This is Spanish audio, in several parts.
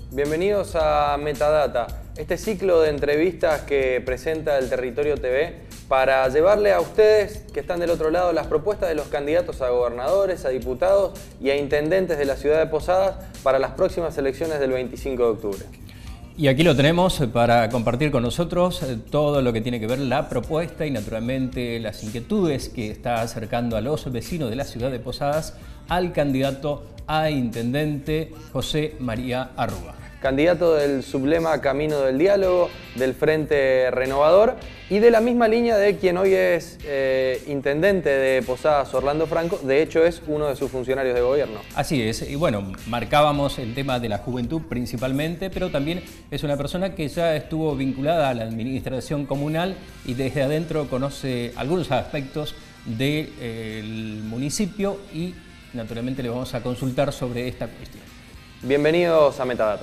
Bienvenidos a Metadata, este ciclo de entrevistas que presenta el Territorio TV para llevarle a ustedes que están del otro lado las propuestas de los candidatos a gobernadores, a diputados y a intendentes de la ciudad de Posadas para las próximas elecciones del 25 de octubre. Y aquí lo tenemos para compartir con nosotros todo lo que tiene que ver la propuesta y naturalmente las inquietudes que está acercando a los vecinos de la ciudad de Posadas al candidato a intendente José María Arruga. Candidato del sublema Camino del Diálogo, del Frente Renovador y de la misma línea de quien hoy es intendente de Posadas, Orlando Franco. De hecho, es uno de sus funcionarios de gobierno. Así es, y bueno, marcábamos el tema de la juventud principalmente, pero también es una persona que ya estuvo vinculada a la administración comunal y desde adentro conoce algunos aspectos del municipio y naturalmente le vamos a consultar sobre esta cuestión. Bienvenidos a Metadata.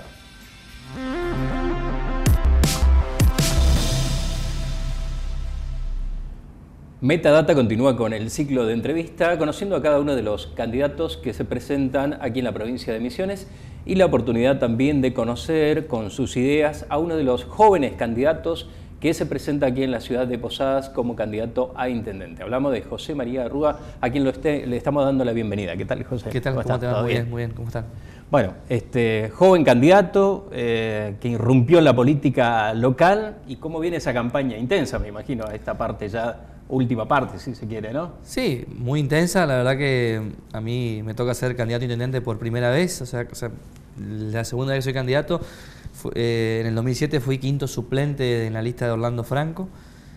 Metadata continúa con el ciclo de entrevista, conociendo a cada uno de los candidatos que se presentan aquí en la provincia de Misiones y la oportunidad también de conocer con sus ideas a uno de los jóvenes candidatos que se presenta aquí en la ciudad de Posadas como candidato a intendente. Hablamos de José María Arruga, a quien le estamos dando la bienvenida. ¿Qué tal, José? ¿Qué tal? ¿Cómo te va? Muy bien, ¿cómo están? Bueno, joven candidato que irrumpió en la política local, y cómo viene esa campaña intensa, me imagino, a esta parte ya, última parte, si se quiere, ¿no? Sí, muy intensa. La verdad que a mí me toca ser candidato a intendente por primera vez, o sea la segunda vez que soy candidato. En el 2007 fui quinto suplente en la lista de Orlando Franco.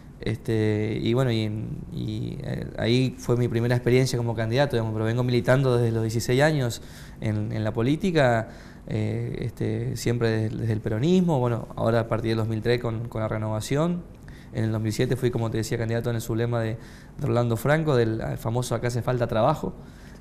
Y bueno, ahí fue mi primera experiencia como candidato, digamos, pero vengo militando desde los 16 años en la política, siempre desde el peronismo. Bueno, ahora a partir del 2003 con la renovación. En el 2007 fui, como te decía, candidato en el sublema de Orlando Franco, del famoso Acá hace falta trabajo.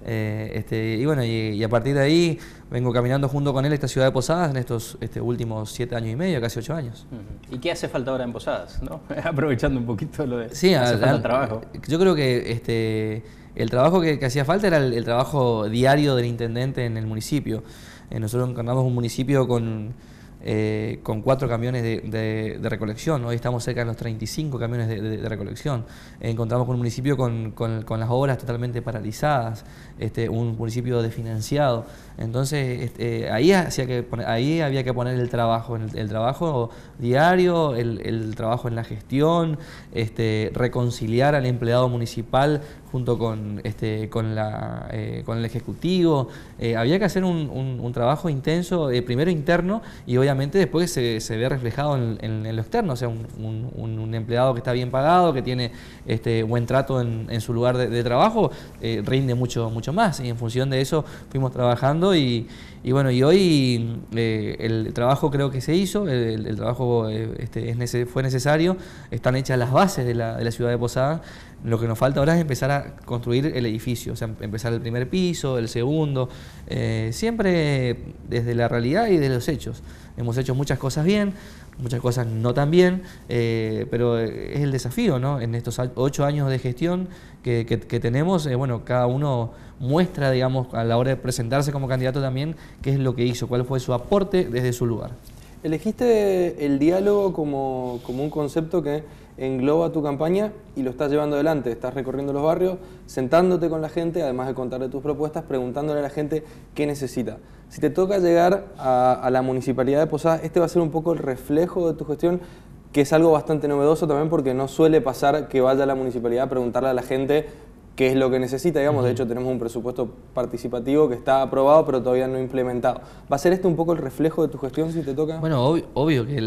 Y bueno, y a partir de ahí vengo caminando junto con él esta ciudad de Posadas en estos últimos 7 años y medio, casi 8 años. ¿Y qué hace falta ahora en Posadas, no? Aprovechando un poquito lo de sí, hace falta trabajo. Yo creo que el trabajo que hacía falta era el trabajo diario del intendente en el municipio. Nosotros encarnamos un municipio con 4 camiones de recolección. Hoy estamos cerca de los 35 camiones de recolección. Encontramos con un municipio con las obras totalmente paralizadas, un municipio desfinanciado. Entonces ahí había que poner el trabajo, el trabajo diario, el trabajo en la gestión, reconciliar al empleado municipal junto con el ejecutivo. Había que hacer un trabajo intenso, primero interno, y obviamente después se ve reflejado en lo externo. O sea, un empleado que está bien pagado, que tiene buen trato en su lugar de trabajo, rinde mucho más, y en función de eso fuimos trabajando. Y bueno, y hoy el trabajo creo que se hizo, el trabajo fue necesario, están hechas las bases de la ciudad de Posadas. Lo que nos falta ahora es empezar a construir el edificio, o sea, empezar el primer piso, el segundo, siempre desde la realidad y de los hechos. Hemos hecho muchas cosas bien, muchas cosas no tan bien, pero es el desafío, ¿no? En estos 8 años de gestión que tenemos, bueno, cada uno muestra, digamos, a la hora de presentarse como candidato también, qué es lo que hizo, cuál fue su aporte desde su lugar. Elegiste el diálogo como un concepto que engloba tu campaña y lo estás llevando adelante. Estás recorriendo los barrios, sentándote con la gente, además de contarle tus propuestas, preguntándole a la gente qué necesita. Si te toca llegar a la Municipalidad de Posadas, este va a ser un poco el reflejo de tu gestión, que es algo bastante novedoso también porque no suele pasar que vaya a la Municipalidad a preguntarle a la gente qué es lo que necesita, digamos. De hecho, tenemos un presupuesto participativo que está aprobado, pero todavía no implementado. ¿Va a ser este un poco el reflejo de tu gestión si te toca? Bueno, obvio que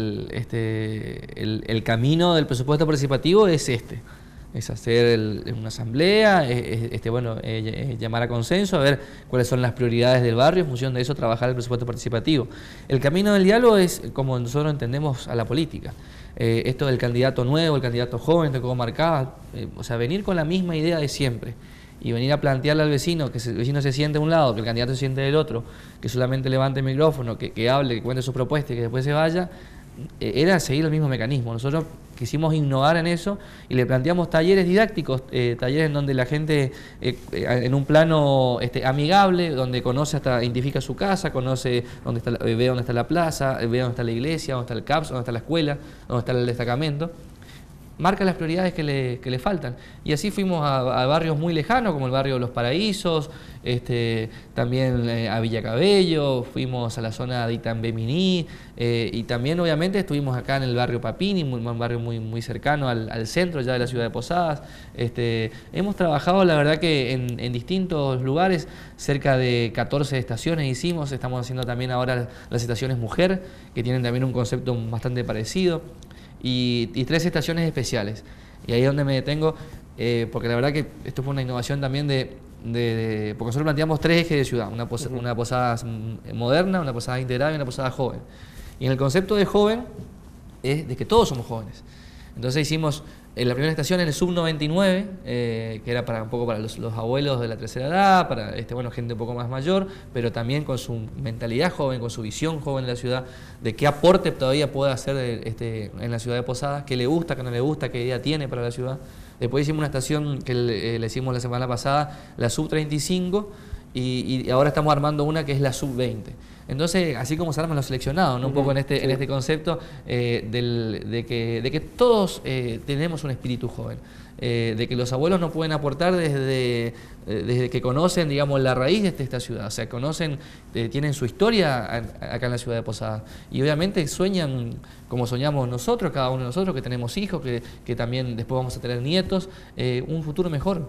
el camino del presupuesto participativo es es hacer una asamblea, llamar a consenso, a ver cuáles son las prioridades del barrio, en función de eso trabajar el presupuesto participativo. El camino del diálogo es como nosotros entendemos a la política. Esto del candidato nuevo, el candidato joven, como marcaba, o sea, venir con la misma idea de siempre y venir a plantearle al vecino, que el vecino se siente de un lado, que el candidato se siente del otro, que solamente levante el micrófono, que hable, que cuente sus propuestas y que después se vaya. era seguir el mismo mecanismo. Nosotros quisimos innovar en eso y le planteamos talleres didácticos, talleres en donde la gente en un plano amigable, donde conoce hasta, identifica su casa, conoce dónde está, ve dónde está la plaza, ve dónde está la iglesia, dónde está el CAPS, dónde está la escuela, dónde está el destacamento. Marca las prioridades que le faltan. Y así fuimos a barrios muy lejanos, como el barrio de Los Paraísos, también a Villa Cabello, fuimos a la zona de Itambé-Miní, y también obviamente estuvimos acá en el barrio Papini, un barrio muy cercano al centro ya de la ciudad de Posadas. Hemos trabajado, la verdad que en distintos lugares, cerca de 14 estaciones hicimos, estamos haciendo también ahora las estaciones Mujer, que tienen también un concepto bastante parecido. Y 3 estaciones especiales. Y ahí es donde me detengo, porque la verdad que esto fue una innovación también porque nosotros planteamos 3 ejes de ciudad, una posada moderna, una posada integral y una posada joven. Y en el concepto de joven es de que todos somos jóvenes. Entonces hicimos la primera estación en el Sub-99, que era un poco para los abuelos de la tercera edad, para gente un poco más mayor, pero también con su mentalidad joven, con su visión joven de la ciudad, de qué aporte todavía puede hacer en la ciudad de Posadas, qué le gusta, qué no le gusta, qué idea tiene para la ciudad. Después hicimos una estación que le hicimos la semana pasada, la Sub-35, y ahora estamos armando una que es la Sub-20. Entonces, así como se arman los seleccionados, ¿no? Un poco en este concepto de que todos tenemos un espíritu joven, de que los abuelos nos pueden aportar desde que conocen, digamos, la raíz de esta ciudad, o sea, tienen su historia acá en la ciudad de Posadas, y obviamente sueñan como soñamos nosotros, cada uno de nosotros que tenemos hijos, que también después vamos a tener nietos, un futuro mejor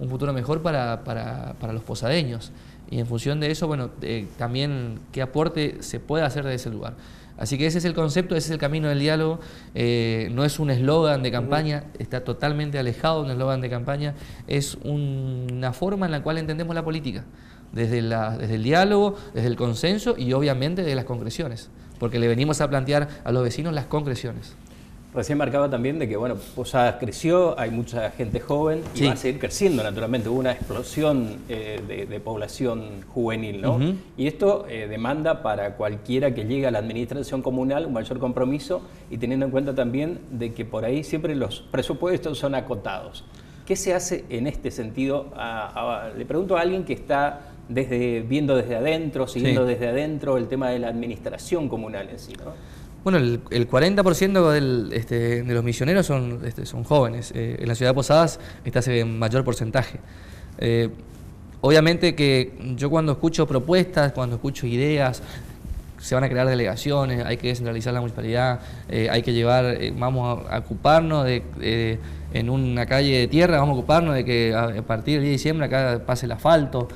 para los posadeños. Y en función de eso, también qué aporte se puede hacer desde ese lugar. Así que ese es el concepto, ese es el camino del diálogo. No es un eslogan de campaña, está totalmente alejado de un eslogan de campaña. Es una forma en la cual entendemos la política, desde el diálogo, desde el consenso y obviamente de las concreciones, porque le venimos a plantear a los vecinos las concreciones. Recién marcaba también de que, Posadas creció, hay mucha gente joven y sí, va a seguir creciendo naturalmente, hubo una explosión de población juvenil, ¿no? Y esto demanda para cualquiera que llegue a la administración comunal un mayor compromiso y teniendo en cuenta también de que por ahí siempre los presupuestos son acotados. ¿Qué se hace en este sentido? Le pregunto a alguien que está viendo desde adentro, siguiendo desde adentro el tema de la administración comunal en sí, ¿no? Bueno, el 40% de los misioneros son jóvenes. En la ciudad de Posadas está ese mayor porcentaje. Obviamente que yo cuando escucho propuestas, cuando escucho ideas, se van a crear delegaciones, hay que descentralizar la municipalidad, hay que vamos a ocuparnos en una calle de tierra, vamos a ocuparnos de que a partir del 10 de diciembre acá pase el asfalto.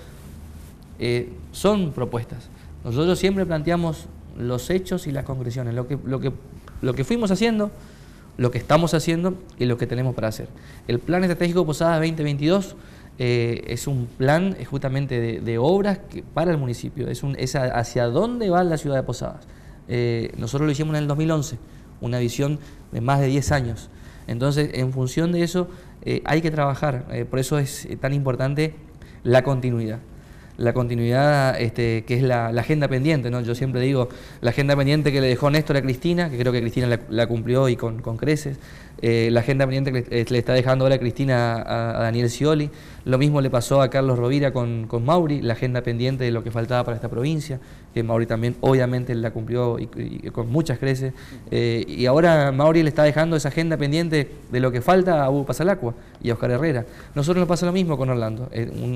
Son propuestas. Nosotros siempre planteamos los hechos y las concreciones, lo que fuimos haciendo, lo que estamos haciendo y lo que tenemos para hacer. El Plan Estratégico Posadas 2022 es un plan justamente de obras para el municipio, es hacia dónde va la ciudad de Posadas. Nosotros lo hicimos en el 2011, una visión de más de 10 años. Entonces, en función de eso, hay que trabajar, por eso es tan importante la continuidad. La continuidad que es la agenda pendiente, ¿no? Yo siempre digo, la agenda pendiente que le dejó Néstor a Cristina, que creo que Cristina la cumplió y con creces, la agenda pendiente que le está dejando ahora Cristina a Daniel Scioli, lo mismo le pasó a Carlos Rovira con Mauri, la agenda pendiente de lo que faltaba para esta provincia, que Mauri también obviamente la cumplió y con muchas creces, y ahora Mauri le está dejando esa agenda pendiente de lo que falta a Hugo Pasalacqua y a Oscar Herrera. Nosotros nos pasa lo mismo con Orlando,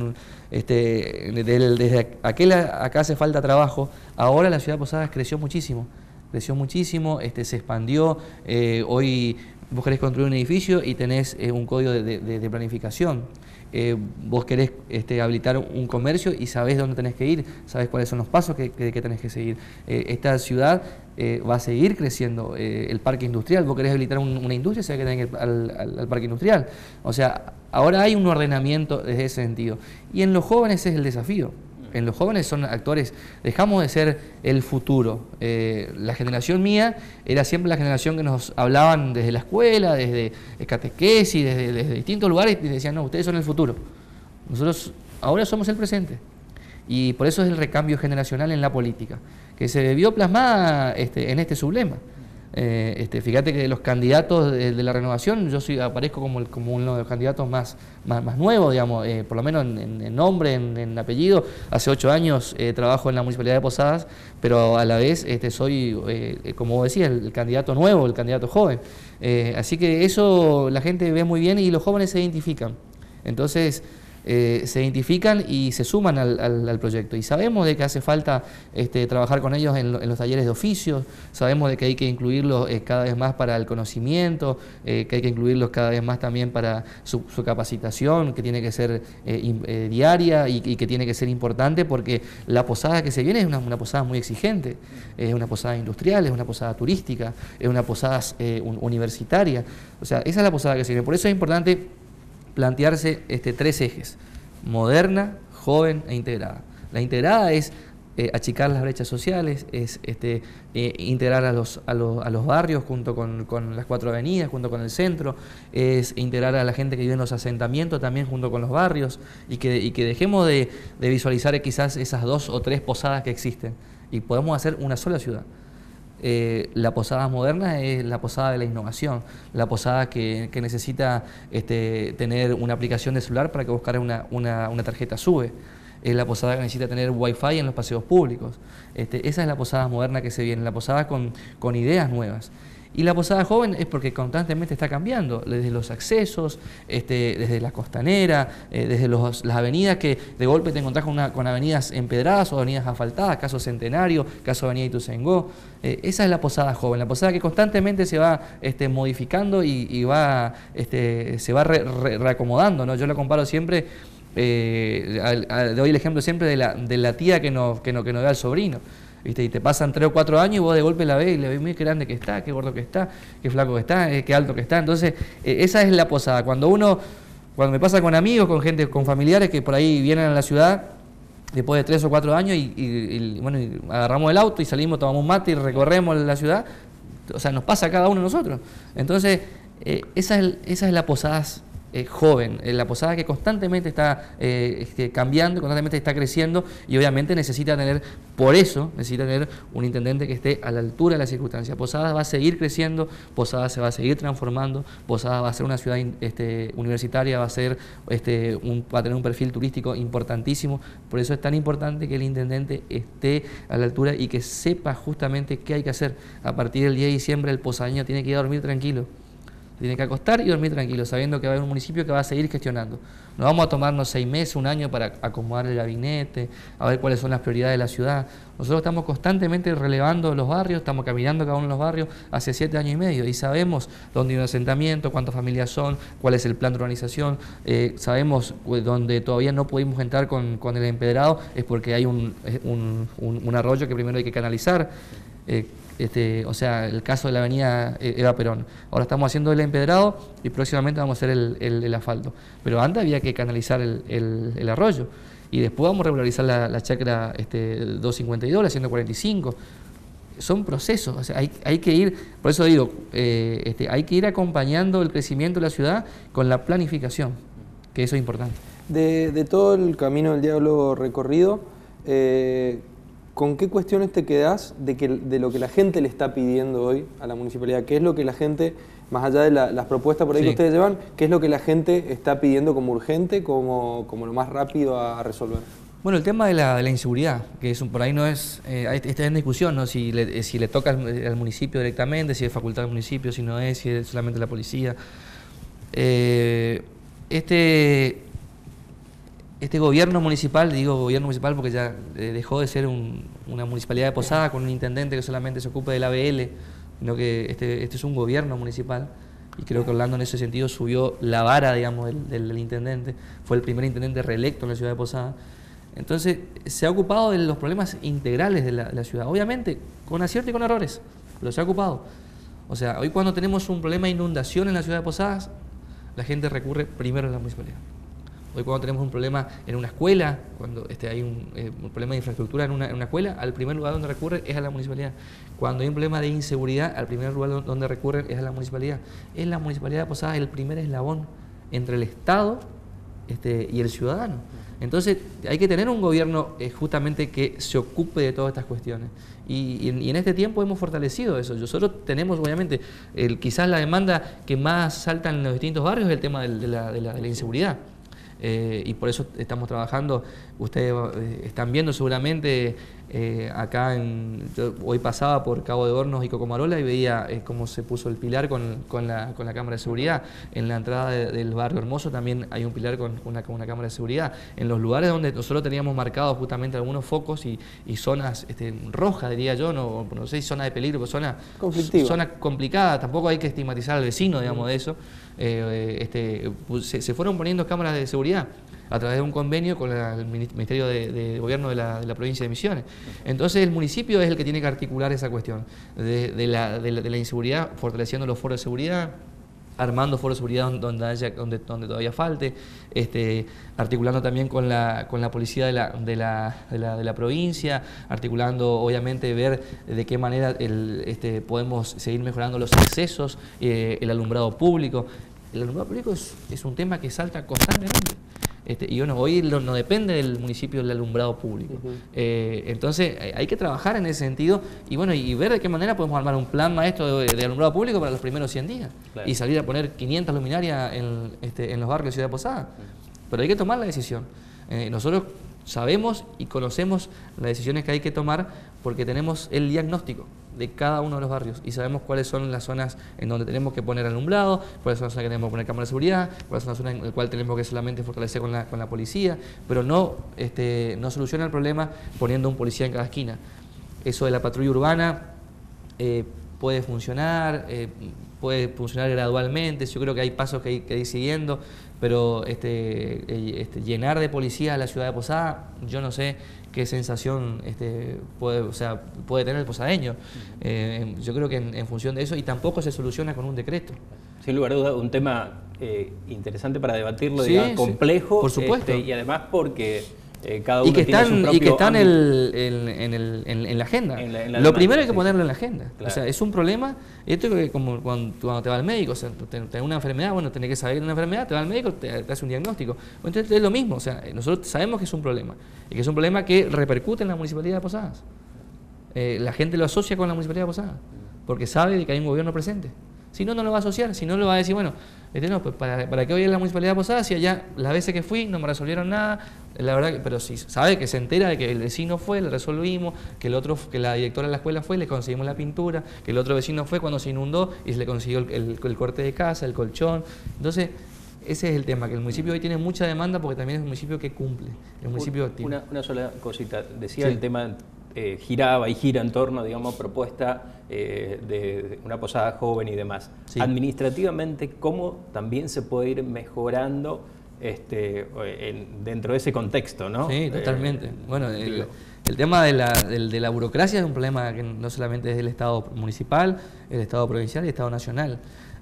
desde acá hace falta trabajo, ahora la ciudad de Posadas creció muchísimo, se expandió, hoy vos querés construir un edificio y tenés un código de planificación, vos querés habilitar un comercio y sabés dónde tenés que ir, sabés cuáles son los pasos que tenés que seguir. Esta ciudad va a seguir creciendo, el parque industrial, vos querés habilitar una industria, sabés que tenés que ir al parque industrial. O sea, ahora hay un ordenamiento desde ese sentido. Y en los jóvenes ese es el desafío. En los jóvenes son actores, dejamos de ser el futuro. La generación mía era siempre la generación que nos hablaban desde la escuela, desde catequesis, desde distintos lugares y decían, no, ustedes son el futuro. Nosotros ahora somos el presente. Y por eso es el recambio generacional en la política, que se vio plasmada en este sublema. Fíjate que de los candidatos de la renovación, yo aparezco como uno de los candidatos más nuevos, digamos, por lo menos en nombre, en apellido. Hace 8 años trabajo en la Municipalidad de Posadas, pero a la vez soy, como vos decías, el candidato nuevo, el candidato joven. Así que eso la gente ve muy bien y los jóvenes se identifican. Entonces, se identifican y se suman al proyecto. Y sabemos de que hace falta trabajar con ellos en los talleres de oficios, sabemos de que hay que incluirlos cada vez más para el conocimiento, que hay que incluirlos cada vez más también para su capacitación, que tiene que ser diaria y que tiene que ser importante, porque la posada que se viene es una posada muy exigente, es una posada industrial, es una posada turística, es una posada universitaria. O sea, esa es la posada que se viene. Por eso es importante plantearse 3 ejes: moderna, joven e integrada. La integrada es achicar las brechas sociales, es integrar a los barrios junto con las 4 avenidas, junto con el centro, es integrar a la gente que vive en los asentamientos también junto con los barrios, y que dejemos de visualizar quizás esas 2 o 3 posadas que existen y podemos hacer una sola ciudad. La posada moderna es la posada de la innovación, la posada que necesita tener una aplicación de celular para que buscar una tarjeta SUBE, es la posada que necesita tener wifi en los paseos públicos. Esa es la posada moderna que se viene, la posada con ideas nuevas. Y la posada joven es porque constantemente está cambiando, desde los accesos, desde la costanera, desde las avenidas, que de golpe te encontrás con avenidas empedradas o avenidas asfaltadas, caso Centenario, caso Avenida Ituzaingó. Esa es la posada joven, la posada que constantemente se va modificando y se va reacomodando, ¿no? Yo lo comparo siempre, doy el ejemplo siempre de la tía que nos da al sobrino. ¿Viste? Y te pasan 3 o 4 años y vos de golpe la ves y le ves muy grande que está, qué gordo que está, qué flaco que está, qué alto que está. Entonces, esa es la posada. Cuando me pasa con amigos, con gente, con familiares que por ahí vienen a la ciudad después de 3 o 4 años y agarramos el auto y salimos, tomamos un mate y recorremos la ciudad, o sea, nos pasa a cada uno de nosotros. Entonces, esa es la posada joven, la posada que constantemente está cambiando, constantemente está creciendo, y obviamente necesita tener un intendente que esté a la altura de las circunstancias. Posadas va a seguir creciendo, Posadas se va a seguir transformando, Posadas va a ser una ciudad universitaria, va a tener un perfil turístico importantísimo. Por eso es tan importante que el intendente esté a la altura y que sepa justamente qué hay que hacer. A partir del 10 de diciembre el posadeño tiene que ir a dormir tranquilo. Tiene que acostar y dormir tranquilo, sabiendo que va a haber un municipio que va a seguir gestionando. No vamos a tomarnos 6 meses, 1 año para acomodar el gabinete, a ver cuáles son las prioridades de la ciudad. Nosotros estamos constantemente relevando los barrios, estamos caminando cada uno de los barrios hace 7 años y medio y sabemos dónde hay un asentamiento, cuántas familias son, cuál es el plan de urbanización. Sabemos dónde todavía no pudimos entrar con el empedrado, es porque hay un arroyo que primero hay que canalizar. O sea, el caso de la avenida Eva Perón. Ahora estamos haciendo el empedrado y próximamente vamos a hacer el asfalto. Pero antes había que canalizar el arroyo y después vamos a regularizar la chacra 252, la 145. Son procesos, o sea, hay que ir, por eso digo, hay que ir acompañando el crecimiento de la ciudad con la planificación, que eso es importante. De todo el camino del diálogo recorrido, ¿con qué cuestiones te quedás de lo que la gente le está pidiendo hoy a la municipalidad? ¿Qué es lo que la gente, más allá de las propuestas por ahí que ustedes llevan, qué es lo que la gente está pidiendo como urgente, como lo más rápido a resolver? Bueno, el tema de la inseguridad, que por ahí no es, está en discusión, ¿no? Si le toca al municipio directamente, si es facultad del municipio, si no es, si es solamente la policía. Este gobierno municipal, digo gobierno municipal porque ya dejó de ser una municipalidad de Posada con un intendente que solamente se ocupe del ABL, sino que este es un gobierno municipal, y creo que Orlando en ese sentido subió la vara, digamos, del intendente. Fue el primer intendente reelecto en la ciudad de Posada. Entonces se ha ocupado de los problemas integrales de la ciudad, obviamente con acierto y con errores, pero se ha ocupado. O sea, hoy cuando tenemos un problema de inundación en la ciudad de Posadas, la gente recurre primero a la municipalidad. Hoy cuando tenemos un problema en una escuela, cuando hay un problema de infraestructura en una escuela, al primer lugar donde recurre es a la municipalidad. Cuando hay un problema de inseguridad, al primer lugar donde recurren es a la municipalidad. Es la municipalidad de Posadas el primer eslabón entre el Estado y el ciudadano. Entonces hay que tener un gobierno justamente que se ocupe de todas estas cuestiones. Y en este tiempo hemos fortalecido eso. Nosotros tenemos, obviamente, quizás la demanda que más salta en los distintos barrios es el tema de la inseguridad. Y por eso estamos trabajando. Ustedes están viendo seguramente acá, yo hoy pasaba por Cabo de Hornos y Cocomarola y veía cómo se puso el pilar con la cámara de seguridad. En la entrada del barrio Hermoso también hay un pilar con una cámara de seguridad. En los lugares donde nosotros teníamos marcados justamente algunos focos y zonas rojas, diría yo, no sé si zona de peligro, pero zona complicada. Tampoco hay que estigmatizar al vecino, digamos, de eso. Se fueron poniendo cámaras de seguridad a través de un convenio con el Ministerio de Gobierno de la provincia de Misiones. Entonces el municipio es el que tiene que articular esa cuestión de la inseguridad, fortaleciendo los foros de seguridad, armando foros de seguridad donde todavía falte, articulando también con la policía de la provincia, articulando, obviamente, ver de qué manera podemos seguir mejorando los accesos, el alumbrado público. El alumbrado público es un tema que salta constantemente. Y bueno, hoy no depende del municipio el alumbrado público. Entonces hay que trabajar en ese sentido y bueno, y ver de qué manera podemos armar un plan maestro de alumbrado público para los primeros 100 días. Claro. Y salir a poner 500 luminarias en los barrios de Ciudad de Posada. Pero hay que tomar la decisión. Nosotros sabemos y conocemos las decisiones que hay que tomar porque tenemos el diagnóstico de cada uno de los barrios y sabemos cuáles son las zonas en donde tenemos que poner alumbrado, cuáles son las zonas que tenemos que poner cámaras de seguridad, cuáles son las zonas en las cuales tenemos que solamente fortalecer con la policía, pero no soluciona el problema poniendo un policía en cada esquina. Eso de la patrulla urbana puede funcionar gradualmente. Yo creo que hay pasos que hay que ir siguiendo, pero llenar de policía a la ciudad de Posada, yo no sé qué sensación puede tener el posadeño. Yo creo que en función de eso, y tampoco se soluciona con un decreto. Sin lugar a dudas, un tema interesante para debatirlo, digamos, complejo, por supuesto. Y además porque cada uno tiene su propio que está en la agenda. Lo primero hay que ponerlo en la agenda. Claro. O sea, es un problema. Esto es como cuando te va al médico, o sea, tenés una enfermedad, bueno, tenés que saber una enfermedad, te va al médico, te hace un diagnóstico. Entonces es lo mismo, o sea, nosotros sabemos que es un problema. Y que es un problema que repercute en la Municipalidad de Posadas. La gente lo asocia con la Municipalidad de Posadas, porque sabe que hay un gobierno presente. Si no, no lo va a asociar, si no lo va a decir, bueno, no, pues ¿para qué voy a la Municipalidad de Posadas si allá las veces que fui no me resolvieron nada? La verdad, pero si sabe que se entera de que el vecino fue, le resolvimos, que la directora de la escuela fue, le conseguimos la pintura, que el otro vecino fue cuando se inundó y se le consiguió el corte de casa, el colchón. Entonces, ese es el tema, que el municipio hoy tiene mucha demanda porque también es un municipio que cumple, es un municipio activo. Una sola cosita, decía el tema, giraba y gira en torno, digamos, propuesta de una posada joven y demás. Sí. Administrativamente, ¿cómo también se puede ir mejorando dentro de ese contexto, ¿no? Sí, totalmente. Bueno, el tema de la burocracia es un problema que no solamente es del Estado municipal, el Estado provincial y el Estado nacional.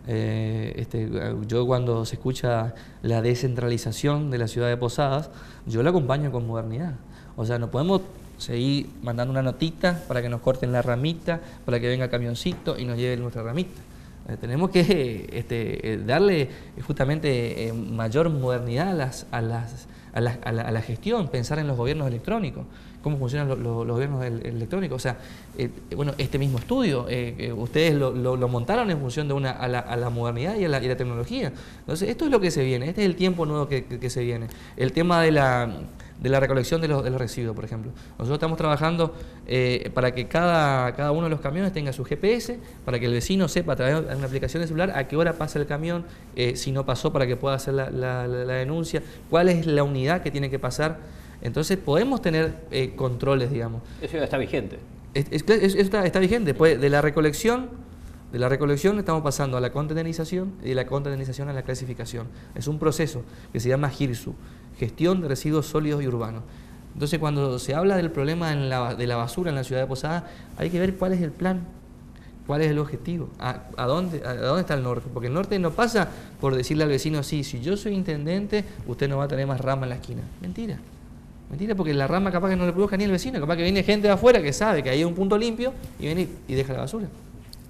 Yo cuando se escucha la descentralización de la ciudad de Posadas, yo la acompaño con modernidad. O sea, no podemos seguir mandando una notita para que nos corten la ramita, para que venga el camioncito y nos lleve nuestra ramita. Tenemos que darle justamente mayor modernidad a la gestión, pensar en los gobiernos electrónicos, cómo funcionan los gobiernos electrónicos. O sea, bueno, este mismo estudio, ustedes lo montaron en función de a la modernidad y a la tecnología. Entonces, esto es lo que se viene, este es el tiempo nuevo que se viene. El tema de la recolección de los residuos, por ejemplo. Nosotros estamos trabajando para que cada uno de los camiones tenga su GPS, para que el vecino sepa a través de una aplicación de celular a qué hora pasa el camión, si no pasó, para que pueda hacer la denuncia, cuál es la unidad que tiene que pasar. Entonces podemos tener controles, digamos. Eso ya está vigente. Está vigente. Pues de la recolección estamos pasando a la contenerización y de la contenerización a la clasificación. Es un proceso que se llama GIRSU, Gestión de Residuos Sólidos y Urbanos. Entonces, cuando se habla del problema de la basura en la ciudad de Posada, hay que ver cuál es el plan, cuál es el objetivo, a dónde está el norte. Porque el norte no pasa por decirle al vecino, sí, si yo soy intendente, usted no va a tener más rama en la esquina. Mentira. Mentira, porque la rama capaz que no le produzca ni el vecino, capaz que viene gente de afuera que sabe que hay un punto limpio y viene y deja la basura.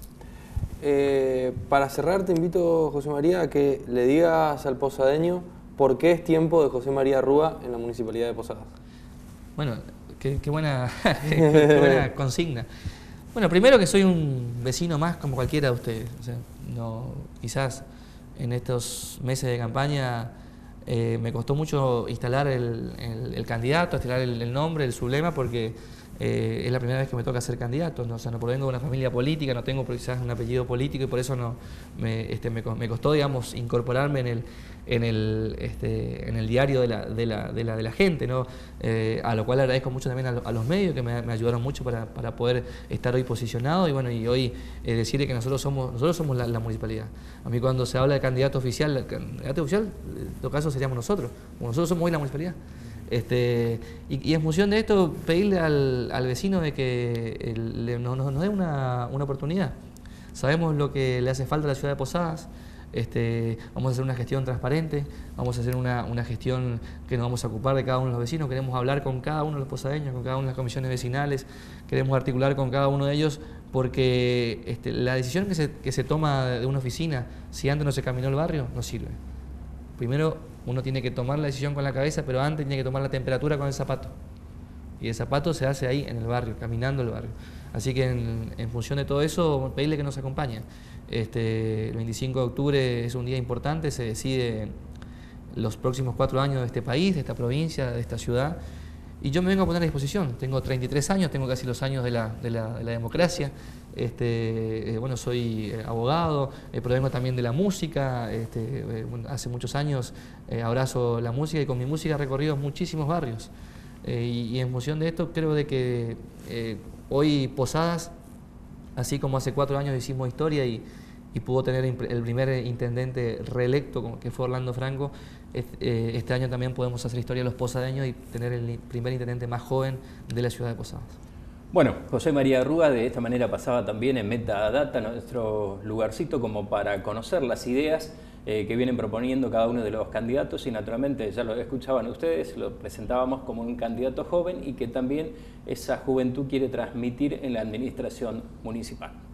Para cerrar, te invito, José María, a que le digas al posadeño ¿Por qué es tiempo de José María Rúa en la Municipalidad de Posadas? Bueno, qué buena, qué buena consigna. Bueno, primero que soy un vecino más como cualquiera de ustedes. O sea, no, quizás en estos meses de campaña me costó mucho instalar el candidato, instalar el nombre, el sublema, porque es la primera vez que me toca ser candidato, ¿no? O sea, no provengo de una familia política, no tengo quizás un apellido político y por eso no me costó, digamos, incorporarme en el diario de la gente, ¿no? A lo cual agradezco mucho también a los medios que me ayudaron mucho para poder estar hoy posicionado y bueno, y hoy decirle que nosotros somos la municipalidad. A mí cuando se habla de candidato oficial, en todo caso seríamos nosotros, como nosotros somos hoy la municipalidad. Y en función de esto, pedirle al vecino de que nos dé una oportunidad. Sabemos lo que le hace falta a la ciudad de Posadas. Vamos a hacer una gestión transparente, vamos a hacer una gestión que nos vamos a ocupar de cada uno de los vecinos, queremos hablar con cada uno de los posadeños, con cada una de las comisiones vecinales, queremos articular con cada uno de ellos, porque la decisión que se toma de una oficina, si antes no se caminó el barrio, no sirve. Primero uno tiene que tomar la decisión con la cabeza, pero antes tiene que tomar la temperatura con el zapato. Y el zapato se hace ahí en el barrio, caminando el barrio. Así que en función de todo eso, pedirle que nos acompañen. El 25 de octubre es un día importante, se decide los próximos 4 años de este país, de esta provincia, de esta ciudad. Y yo me vengo a poner a disposición. Tengo 33 años, tengo casi los años de la democracia. Bueno, soy abogado, provengo también de la música. Hace muchos años abrazo la música y con mi música he recorrido muchísimos barrios. Y en función de esto creo de que hoy Posadas, así como hace 4 años hicimos historia y pudo tener el primer intendente reelecto, que fue Orlando Franco, este año también podemos hacer historia los posadeños y tener el primer intendente más joven de la ciudad de Posadas. Bueno, José María Rúa de esta manera pasaba también en Metadata, nuestro lugarcito como para conocer las ideas que vienen proponiendo cada uno de los candidatos y naturalmente ya lo escuchaban ustedes, lo presentábamos como un candidato joven y que también esa juventud quiere transmitir en la administración municipal.